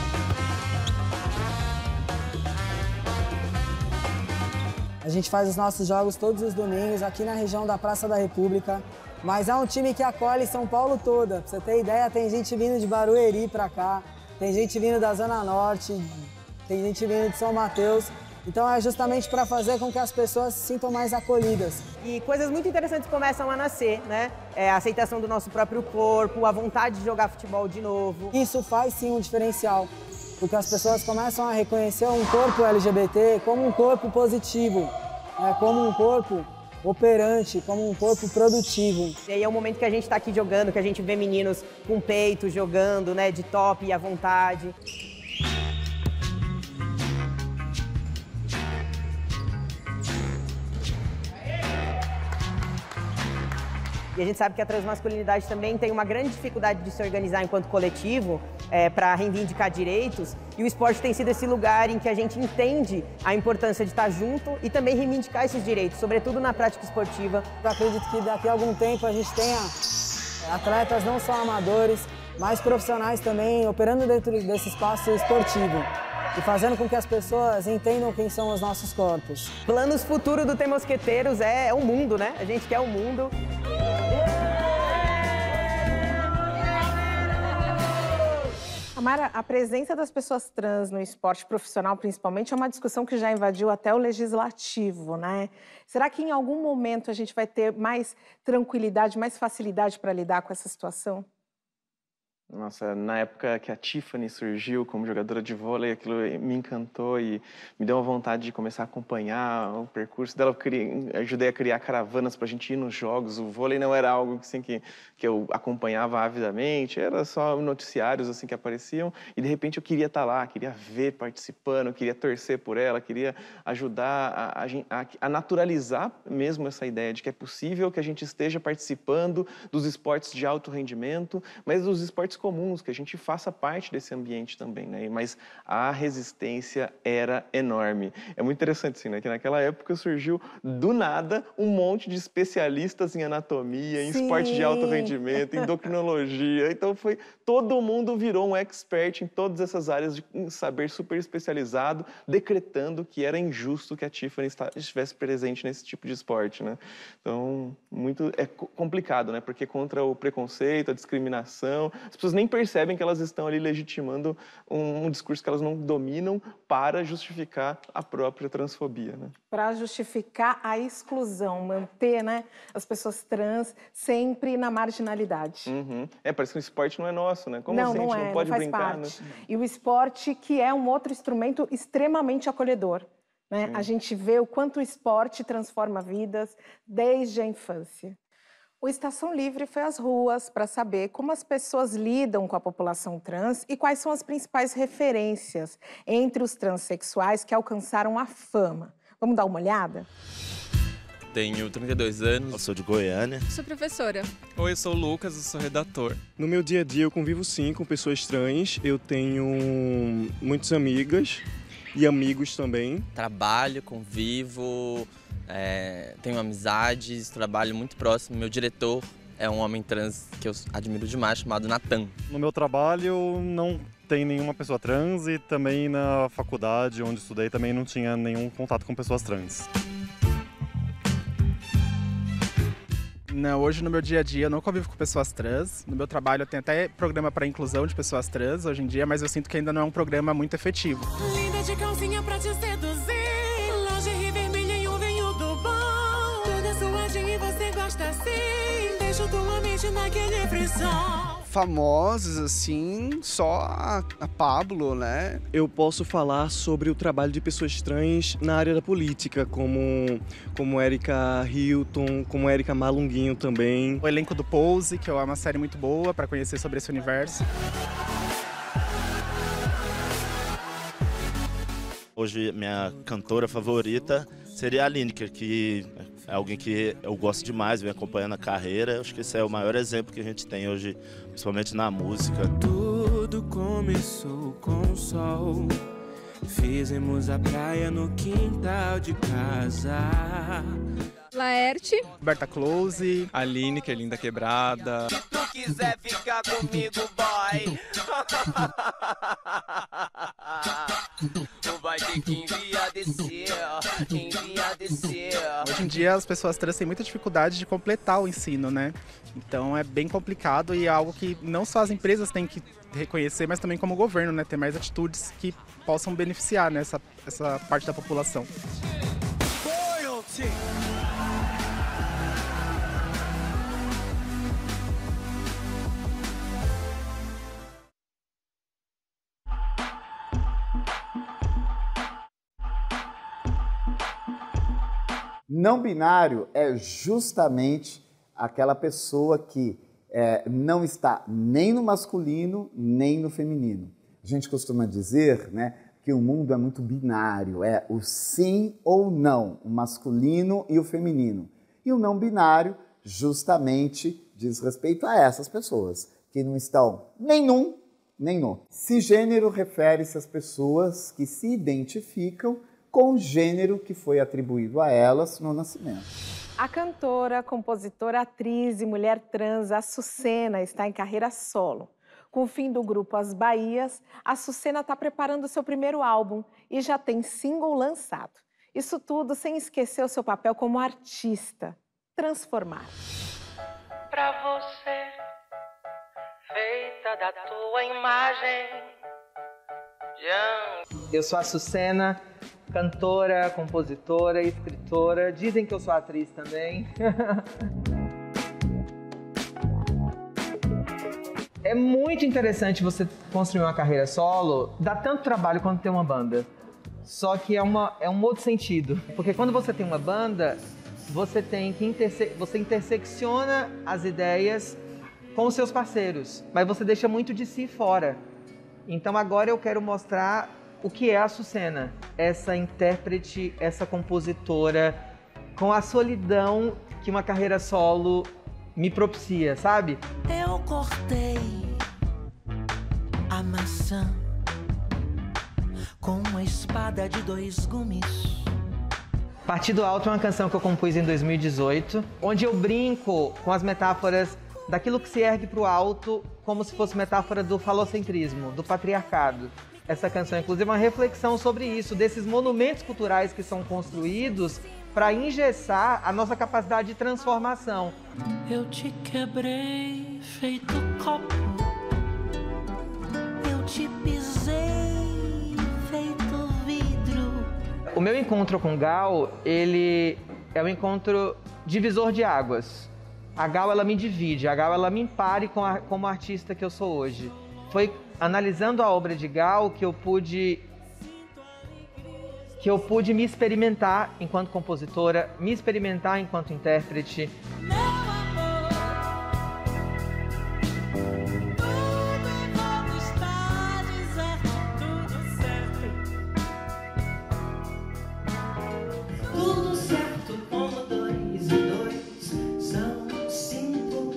A gente faz os nossos jogos todos os domingos aqui na região da Praça da República, mas é um time que acolhe São Paulo toda. Pra você ter ideia, tem gente vindo de Barueri pra cá, tem gente vindo da Zona Norte, tem gente vindo de São Mateus. Então é justamente para fazer com que as pessoas se sintam mais acolhidas. E coisas muito interessantes começam a nascer, né? A aceitação do nosso próprio corpo, a vontade de jogar futebol de novo. Isso faz sim um diferencial, porque as pessoas começam a reconhecer um corpo LGBT como um corpo positivo, como um corpo operante, como um corpo produtivo. E aí é o momento que a gente está aqui jogando, que a gente vê meninos com peito jogando, né, de top e à vontade. E a gente sabe que a transmasculinidade também tem uma grande dificuldade de se organizar enquanto coletivo para reivindicar direitos. E o esporte tem sido esse lugar em que a gente entende a importância de estar junto e também reivindicar esses direitos, sobretudo na prática esportiva. Eu acredito que daqui a algum tempo a gente tenha atletas não só amadores, mas profissionais também operando dentro desse espaço esportivo e fazendo com que as pessoas entendam quem são os nossos corpos. Planos futuros do T Mosqueteiros é o mundo, né? A gente quer o mundo. Amara, a presença das pessoas trans no esporte profissional, principalmente, é uma discussão que já invadiu até o legislativo, né? Será que em algum momento a gente vai ter mais tranquilidade, mais facilidade para lidar com essa situação? Nossa, na época que a Tiffany surgiu como jogadora de vôlei, aquilo me encantou e me deu uma vontade de começar a acompanhar o percurso dela. Eu ajudei a criar caravanas para a gente ir nos jogos. O vôlei não era algo assim, que eu acompanhava avidamente, era só noticiários assim, que apareciam. E, de repente, eu queria estar lá, queria ver participando, queria torcer por ela, queria ajudar a naturalizar mesmo essa ideia de que é possível que a gente esteja participando dos esportes de alto rendimento, mas dos esportes comuns, que a gente faça parte desse ambiente também, né? Mas a resistência era enorme. É muito interessante, assim, né? Que naquela época surgiu, do nada, um monte de especialistas em anatomia, em esporte de alto rendimento, em endocrinologia. Então, todo mundo virou um expert em todas essas áreas de saber super especializado, decretando que era injusto que a Tiffany estivesse presente nesse tipo de esporte, né? Então, é complicado, né? Porque contra o preconceito, a discriminação, as pessoas nem percebem que elas estão ali legitimando um discurso que elas não dominam para justificar a própria transfobia, né? Para justificar a exclusão, manter, né, as pessoas trans sempre na marginalidade. Uhum. Parece que o esporte não é nosso, né? Como não, assim? A gente não pode faz brincar, parte. Né? E o esporte, que é um outro instrumento extremamente acolhedor, né? A gente vê o quanto o esporte transforma vidas desde a infância. O Estação Livre foi às ruas para saber como as pessoas lidam com a população trans e quais são as principais referências entre os transexuais que alcançaram a fama. Vamos dar uma olhada? Tenho 32 anos. Eu sou de Goiânia. Sou professora. Oi, eu sou o Lucas, eu sou redator. No meu dia a dia eu convivo sim com pessoas trans. Eu tenho muitas amigas e amigos também. Trabalho, convivo... tenho amizades, trabalho muito próximo. Meu diretor é um homem trans que eu admiro demais, chamado Natan. No meu trabalho não tem nenhuma pessoa trans e também na faculdade onde estudei também não tinha nenhum contato com pessoas trans. Não, hoje no meu dia a dia eu não convivo com pessoas trans. No meu trabalho eu tenho até programa para inclusão de pessoas trans hoje em dia, mas eu sinto que ainda não é um programa muito efetivo. Linda de calcinha pra te seduzir, lingerie vermelha e um vinho do bom. Toda suadinha e você gosta assim, deixa tua mente naquele frisson. Famosos, assim, só a Pablo, né? Eu posso falar sobre o trabalho de pessoas trans na área da política, como Erika Hilton, como Erika Malunguinho também. O elenco do Pose, que é uma série muito boa para conhecer sobre esse universo. Hoje, minha cantora favorita seria a Lineker, que é alguém que eu gosto demais, venho acompanhando a carreira. Acho que esse é o maior exemplo que a gente tem hoje, principalmente na música. Tudo começou com o sol, fizemos a praia no quintal de casa. Laerte, Berta Close, Aline, que é linda quebrada. Se tu quiser ficar comigo, boy, vai ter que enviadecer. Hoje em dia as pessoas trans têm muita dificuldade de completar o ensino, né? Então é bem complicado e é algo que não só as empresas têm que reconhecer, mas também como o governo, né? Ter mais atitudes que possam beneficiar, né, essa parte da população. Não binário é justamente aquela pessoa que não está nem no masculino, nem no feminino. A gente costuma dizer, né, que o mundo é muito binário, é o sim ou não, o masculino e o feminino. E o não binário justamente diz respeito a essas pessoas, que não estão nem num, nem no. Cisgênero refere-se às pessoas que se identificam com o gênero que foi atribuído a elas no nascimento. A cantora, compositora, atriz e mulher trans Açucena está em carreira solo. Com o fim do grupo As Bahias, Açucena está preparando seu primeiro álbum e já tem single lançado. Isso tudo sem esquecer o seu papel como artista, transformar. Pra você, feita da tua imagem. Eu sou a Açucena, cantora, compositora, escritora. Dizem que eu sou atriz também. É muito interessante você construir uma carreira solo, dá tanto trabalho quanto ter uma banda. Só que é um outro sentido. Porque quando você tem uma banda, você tem que você intersecciona as ideias com os seus parceiros, mas você deixa muito de si fora. Então agora eu quero mostrar o que é a Açucena, essa intérprete, essa compositora, com a solidão que uma carreira solo me propicia, sabe? Eu cortei a maçã com uma espada de 2 gumes. Partido Alto é uma canção que eu compus em 2018, onde eu brinco com as metáforas daquilo que se ergue para o alto, como se fosse metáfora do falocentrismo, do patriarcado. Essa canção, inclusive, é uma reflexão sobre isso, desses monumentos culturais que são construídos para engessar a nossa capacidade de transformação. Eu te quebrei feito copo, eu te pisei feito vidro. O meu encontro com Gal, ele é um encontro divisor de águas. A Gal, ela me divide, a Gal, ela me impare como artista que eu sou hoje. Foi analisando a obra de Gal que eu pude me experimentar enquanto compositora, me experimentar enquanto intérprete. Tudo certo como 2 e 2 são 5.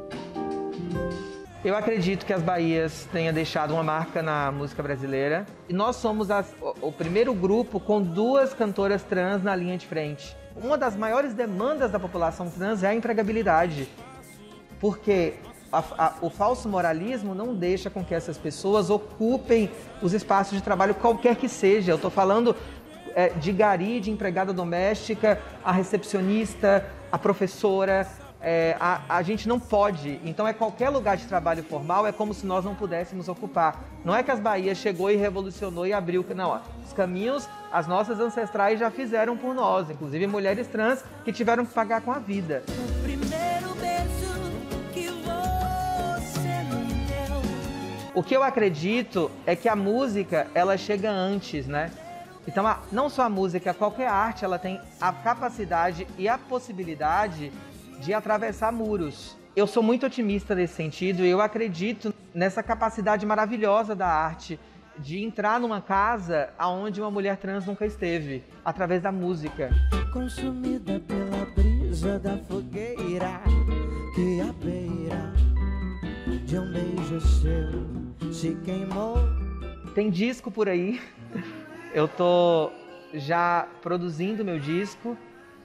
Eu acredito que as Bahias tenha deixado uma marca na música brasileira. E nós somos o primeiro grupo com 2 cantoras trans na linha de frente. Uma das maiores demandas da população trans é a empregabilidade. Porque o falso moralismo não deixa com que essas pessoas ocupem os espaços de trabalho qualquer que seja. Eu estou falando de gari, de empregada doméstica, a recepcionista, a professora. A gente não pode, então qualquer lugar de trabalho formal é como se nós não pudéssemos ocupar. Não é que as Bahias chegou e revolucionou e abriu, não, os caminhos as nossas ancestrais já fizeram por nós, inclusive mulheres trans que tiveram que pagar com a vida. O primeiro beijo que você me deu. O que eu acredito é que a música, ela chega antes, né? Então, não só a música, qualquer arte, ela tem a capacidade e a possibilidade de atravessar muros. Eu sou muito otimista nesse sentido e eu acredito nessa capacidade maravilhosa da arte de entrar numa casa onde uma mulher trans nunca esteve, através da música. Consumida pela brisa da fogueira que à beira de um beijo seu se queimou. Tem disco por aí, eu tô já produzindo meu disco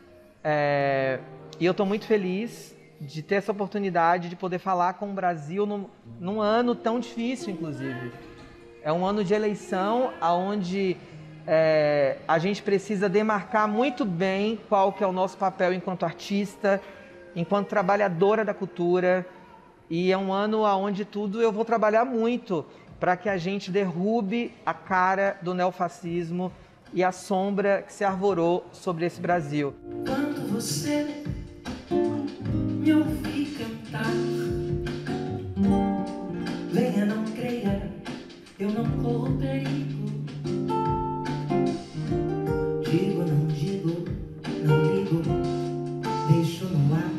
e eu tô muito feliz de ter essa oportunidade de poder falar com o Brasil num ano tão difícil, inclusive. É um ano de eleição onde a gente precisa demarcar muito bem qual que é o nosso papel enquanto artista, enquanto trabalhadora da cultura. E é um ano onde eu vou trabalhar muito para que a gente derrube a cara do neofascismo e a sombra que se arvorou sobre esse Brasil. Quando você me ouvir cantar, venha, não creia, eu não corro perigo. Digo, não digo, não ligo, deixo no ar.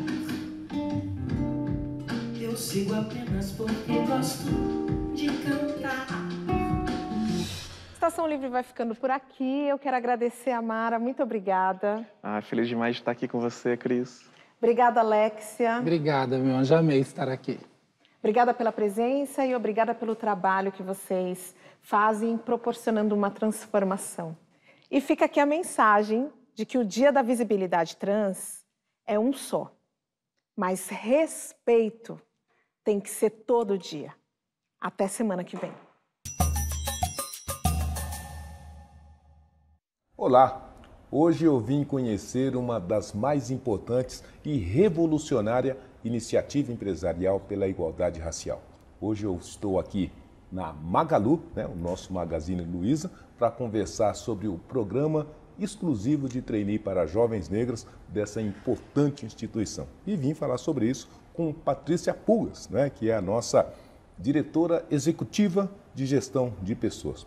Eu sigo apenas porque gosto de cantar. Estação Livre vai ficando por aqui. Eu quero agradecer a Mara. Muito obrigada. Feliz demais de estar aqui com você, Cris. Obrigada, Alexia. Obrigada, meu anjo. Amei estar aqui. Obrigada pela presença e obrigada pelo trabalho que vocês fazem proporcionando uma transformação. E fica aqui a mensagem de que o Dia da Visibilidade Trans é um só. Mas respeito tem que ser todo dia. Até semana que vem. Olá! Hoje eu vim conhecer uma das mais importantes e revolucionária iniciativa empresarial pela igualdade racial. Hoje eu estou aqui na Magalu, o nosso Magazine Luiza, para conversar sobre o programa exclusivo de trainee para jovens negras dessa importante instituição. E vim falar sobre isso com Patrícia Pulgas, que é a nossa diretora executiva de gestão de pessoas.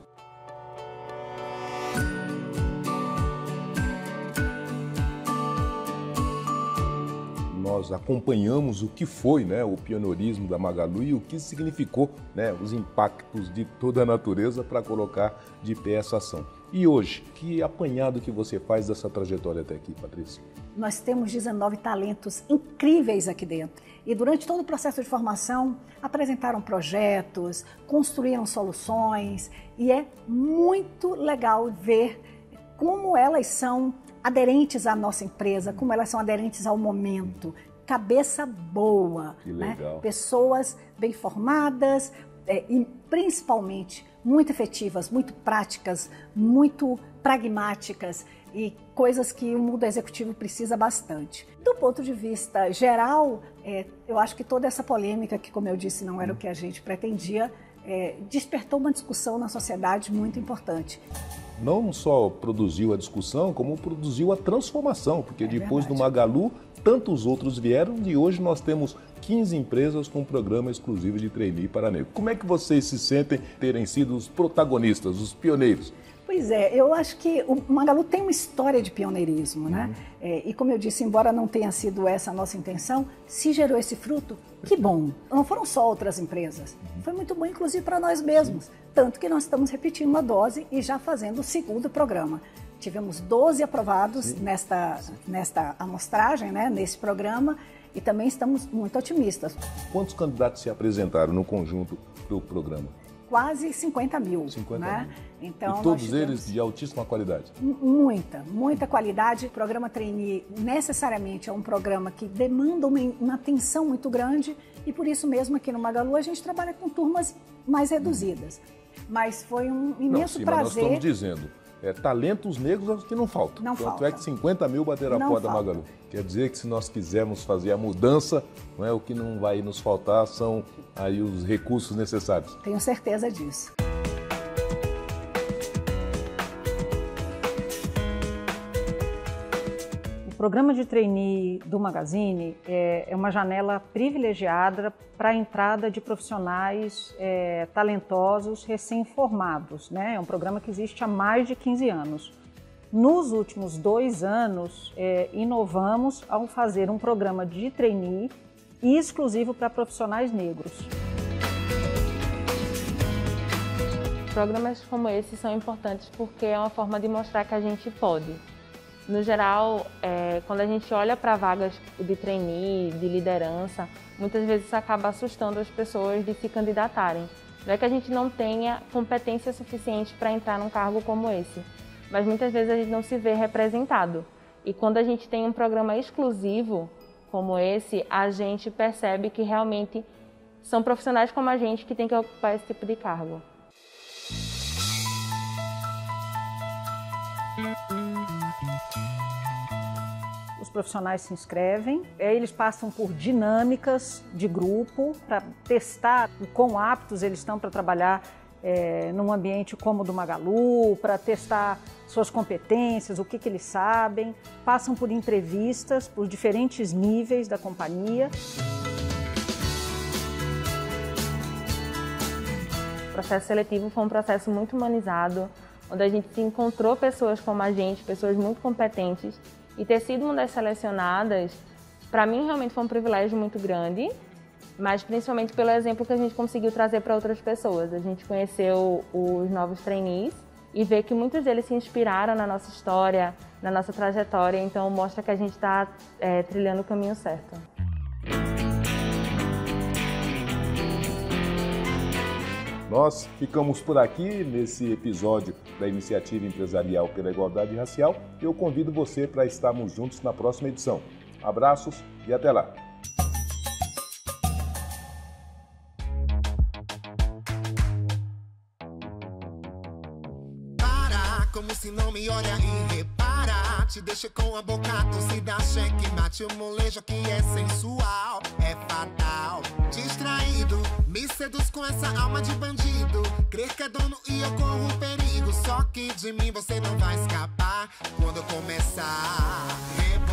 Nós acompanhamos o que foi, né, o pioneirismo da Magalu e o que significou, né, os impactos de toda a natureza para colocar de pé essa ação. E hoje, que apanhado que você faz dessa trajetória até aqui, Patrícia? Nós temos 19 talentos incríveis aqui dentro. E durante todo o processo de formação, apresentaram projetos, construíram soluções. E é muito legal ver como elas são aderentes à nossa empresa, como elas são aderentes ao momento. Cabeça boa, que legal. Né? Pessoas bem formadas e principalmente muito efetivas, muito práticas, muito pragmáticas e coisas que o mundo executivo precisa bastante. Do ponto de vista geral, eu acho que toda essa polêmica, que como eu disse não era o que a gente pretendia, despertou uma discussão na sociedade muito importante. Não só produziu a discussão, como produziu a transformação, porque depois do Magalu, tantos outros vieram e hoje nós temos 15 empresas com programa exclusivo de trainee para negros. Como é que vocês se sentem terem sido os protagonistas, os pioneiros? Pois é, eu acho que o Magalu tem uma história de pioneirismo, né? E como eu disse, embora não tenha sido essa a nossa intenção, se gerou esse fruto, que bom. Não foram só outras empresas, foi muito bom inclusive para nós mesmos. Tanto que nós estamos repetindo uma dose e já fazendo o segundo programa. Tivemos 12 aprovados nesta amostragem, né, nesse programa, e também estamos muito otimistas. Quantos candidatos se apresentaram no conjunto do programa? Quase 50 mil. 50 né? mil. Então, e todos eles de altíssima qualidade? Muita qualidade. O programa Trainee necessariamente é um programa que demanda uma atenção muito grande e por isso mesmo aqui no Magalu a gente trabalha com turmas mais reduzidas. Mas foi um imenso prazer. Mas nós estamos dizendo, talentos negros que não faltam. Tanto é que 50 mil bateram a porta da Magalu. Quer dizer que se nós quisermos fazer a mudança, não é, o que não vai nos faltar são aí os recursos necessários. Tenho certeza disso. O programa de trainee do Magazine é uma janela privilegiada para a entrada de profissionais talentosos recém-formados, né? É um programa que existe há mais de 15 anos. Nos últimos 2 anos, inovamos ao fazer um programa de trainee exclusivo para profissionais negros. Programas como esse são importantes porque é uma forma de mostrar que a gente pode. No geral, quando a gente olha para vagas de trainee, de liderança, muitas vezes isso acaba assustando as pessoas de se candidatarem. Não é que a gente não tenha competência suficiente para entrar num cargo como esse, mas muitas vezes a gente não se vê representado. E quando a gente tem um programa exclusivo como esse, a gente percebe que realmente são profissionais como a gente que tem que ocupar esse tipo de cargo. Os profissionais se inscrevem, eles passam por dinâmicas de grupo para testar o quão aptos eles estão para trabalhar num ambiente como o do Magalu, para testar suas competências, o que eles sabem, passam por entrevistas por diferentes níveis da companhia. O processo seletivo foi um processo muito humanizado, onde a gente encontrou pessoas como a gente, pessoas muito competentes, e ter sido uma das selecionadas, para mim realmente foi um privilégio muito grande, mas principalmente pelo exemplo que a gente conseguiu trazer para outras pessoas. A gente conheceu os novos trainees e vê que muitos deles se inspiraram na nossa história, na nossa trajetória, então mostra que a gente está trilhando o caminho certo. Nós ficamos por aqui nesse episódio da Iniciativa Empresarial pela Igualdade Racial. Eu convido você para estarmos juntos na próxima edição. Abraços e até lá! Para, como se não me olha e repara. Te deixa com a boca torcida, cheque mate. O molejo que é sensual, é fatal. Distraído, me seduz com essa alma de bandido. Crer que é dono e eu corro perigo. Só que de mim você não vai escapar quando eu começar.